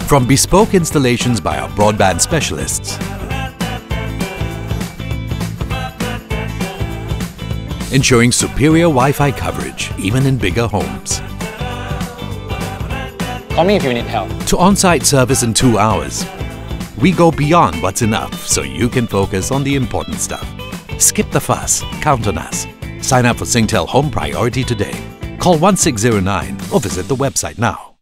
From bespoke installations by our broadband specialists, ensuring superior Wi-Fi coverage even in bigger homes, Call me if you need help. to on-site service in 2 hours, we go beyond what's enough so you can focus on the important stuff. Skip the fuss, count on us. Sign up for Singtel Home Priority today. Call 1609 or visit the website now.